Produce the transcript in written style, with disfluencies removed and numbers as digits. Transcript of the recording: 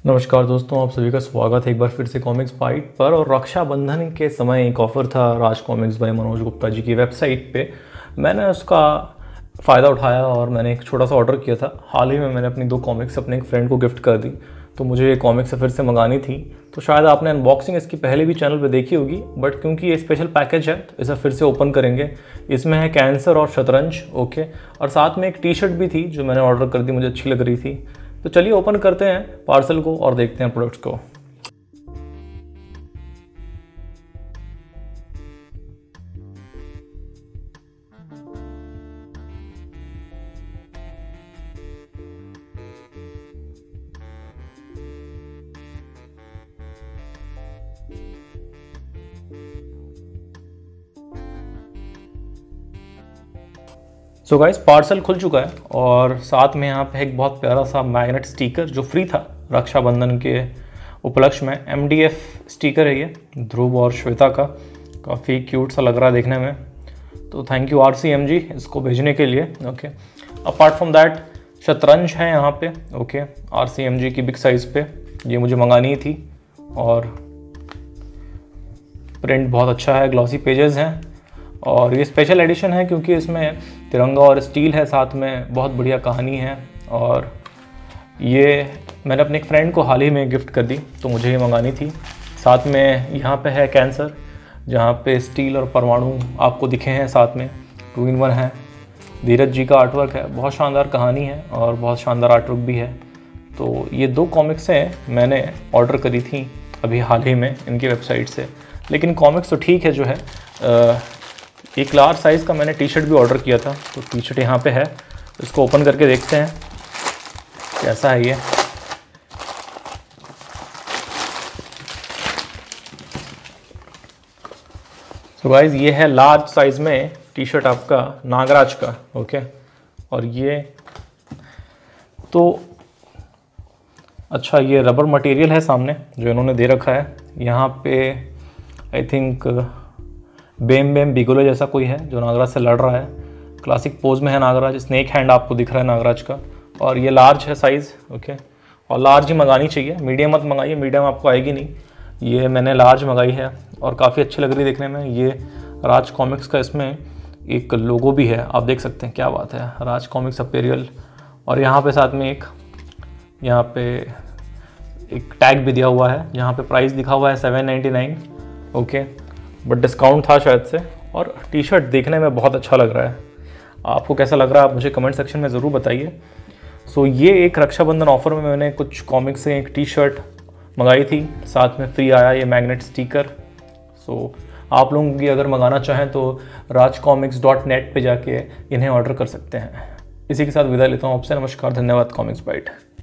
नमस्कार दोस्तों, आप सभी का स्वागत है एक बार फिर से कॉमिक्स बाइट पर। और रक्षाबंधन के समय एक ऑफ़र था राज कॉमिक्स बाय मनोज गुप्ता जी की वेबसाइट पे। मैंने उसका फ़ायदा उठाया और मैंने एक छोटा सा ऑर्डर किया था। हाल ही में मैंने अपनी 2 कॉमिक्स अपने एक फ्रेंड को गिफ्ट कर दी, तो मुझे ये कॉमिक्स फिर से मंगानी थी। तो शायद आपने अनबॉक्सिंग इसकी पहले भी चैनल पर देखी होगी, बट क्योंकि ये स्पेशल पैकेज है तो इसे फिर से ओपन करेंगे। इसमें है कैंसर और शतरंज, ओके। और साथ में एक टी शर्ट भी थी जो मैंने ऑर्डर कर दी, मुझे अच्छी लग रही थी। तो चलिए ओपन करते हैं पार्सल को और देखते हैं प्रोडक्ट्स को। सो गाइस, पार्सल खुल चुका है और साथ में यहाँ पे एक बहुत प्यारा सा मैग्नेट स्टिकर जो फ्री था रक्षाबंधन के उपलक्ष्य में। MDF स्टिकर है ये, ध्रुव और श्वेता का। काफ़ी क्यूट सा लग रहा है देखने में, तो थैंक यू RCMG इसको भेजने के लिए, ओके। अपार्ट फ्रॉम दैट शतरंज है यहाँ पे, ओके, RCMG की बिग साइज़ पे। ये मुझे मंगानी ही थी और प्रिंट बहुत अच्छा है, ग्लॉसी पेजेस हैं और ये स्पेशल एडिशन है क्योंकि इसमें तिरंगा और स्टील है, साथ में बहुत बढ़िया कहानी है। और ये मैंने अपने एक फ्रेंड को हाल ही में गिफ्ट कर दी, तो मुझे ये मंगानी थी। साथ में यहाँ पे है कैंसर, जहाँ पे स्टील और परमाणु आपको दिखे हैं, साथ में 2 in 1 है। धीरज जी का आर्टवर्क है, बहुत शानदार कहानी है और बहुत शानदार आर्टवर्क भी है। तो ये 2 कॉमिक्स हैं, मैंने ऑर्डर करी थी अभी हाल ही में इनकी वेबसाइट से। लेकिन कॉमिक्स तो ठीक है जो है। एक लार्ज साइज़ का मैंने टी शर्ट भी ऑर्डर किया था, तो टी शर्ट यहाँ पे है। इसको ओपन करके देखते हैं कैसा है ये। तो गाइस, ये है लार्ज साइज़ में टी शर्ट आपका नागराज का, ओके। और ये तो अच्छा, ये रबर मटेरियल है सामने जो इन्होंने दे रखा है। यहाँ पे आई थिंक बेम बिगोले जैसा कोई है जो नागराज से लड़ रहा है। क्लासिक पोज में है नागराज, स्नेक हैंड आपको दिख रहा है नागराज का। और ये लार्ज है साइज़, ओके। और लार्ज ही मंगानी चाहिए, मीडियम मत मंगाइए, मीडियम आपको आएगी नहीं। ये मैंने लार्ज मंगाई है और काफ़ी अच्छी लग रही है देखने में। ये राज कॉमिक्स का इसमें एक लोगो भी है, आप देख सकते हैं, क्या बात है, राज कॉमिक्स अपीरियल। और यहाँ पे साथ में यहाँ पे एक टैग भी दिया हुआ है, यहाँ पे प्राइस लिखा हुआ है 799, ओके, बट डिस्काउंट था शायद से। और टी शर्ट देखने में बहुत अच्छा लग रहा है। आपको कैसा लग रहा है आप मुझे कमेंट सेक्शन में ज़रूर बताइए। सो ये एक रक्षाबंधन ऑफर में मैंने कुछ कॉमिक्स से एक टी शर्ट मंगाई थी, साथ में फ्री आया ये मैग्नेट स्टिकर। सो आप लोग भी अगर मंगाना चाहें तो rajcomics.net पे जाके इन्हें ऑर्डर कर सकते हैं। इसी के साथ विदा लेता हूँ आपसे। नमस्कार, धन्यवाद। Comics bite.